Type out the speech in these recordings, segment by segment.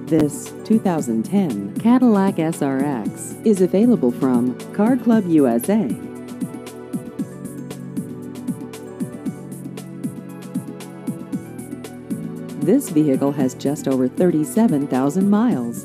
This 2010 Cadillac SRX is available from Car Club USA. This vehicle has just over 37,000 miles.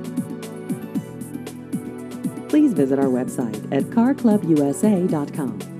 Please visit our website at carclubusa.com.